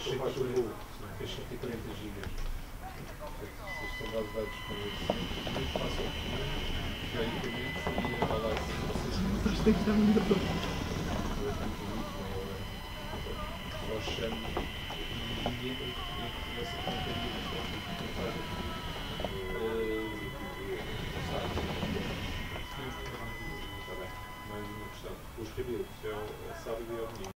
140 GB. Se estão dados com isso, muito fácil. Teoricamente seria a live de vocês. Nós chamamos e essa companhia que faz aqui. Mais uma questão. Os cabelos é sábado e domingo.